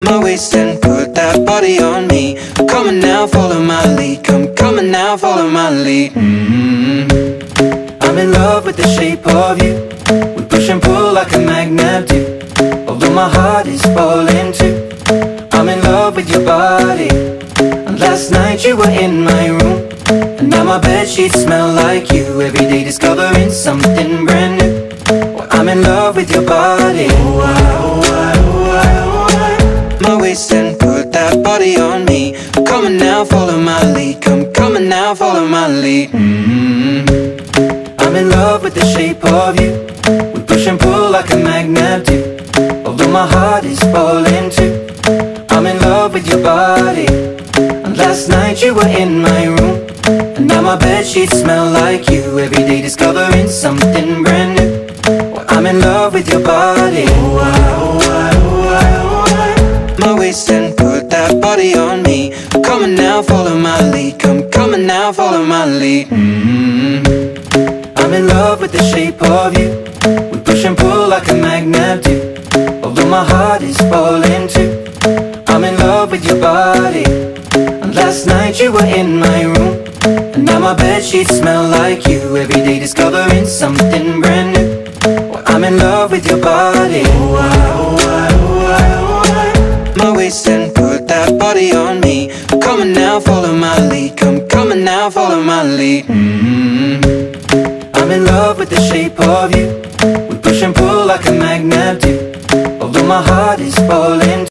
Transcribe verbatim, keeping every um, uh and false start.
my waist and put that body on me. Come on now, follow my lead. Come, come on now, follow my lead. mm-hmm. I'm in love with the shape of you. We push and pull like a magnet do. Although my heart is falling too, I'm in love with your body. And last night you were in my room, and now my bedsheets smell like you. Every day discovering something brand new. Well, I'm in love with your body. Oh, I, oh, I, oh, I, oh, I. My waist and put that body on me. Come on now, follow my lead. Come, come on now, follow my lead. mm-hmm. I'm in love with the shape of you. We push and pull like a magnet do. Although my heart is falling too, I'm in love with your body. And last night you were in my room, and now my bedsheets smell like you. Every day discovering something brand new. Well, I'm in love with your body. Oh, I, oh, I, oh, I, oh, I. My waist and put that body on me. Come on now, follow my lead. Come, come on now, follow my lead. mm-hmm. I'm in love with the shape of you. We push and pull like a magnet do. Although my heart is falling too, I'm in love with your body. And last night you were in my room, and now my bedsheets smell like you. Every day discovering something brand new. Well, I'm in love with your body. Oh, I, oh, I, oh, I, oh, I. My waist and put that body on me. Come on now, follow my lead. Come, come on now, follow my lead. mm-hmm. I'm in love with the shape of you. We push and pull like a magnet do. Although my heart is falling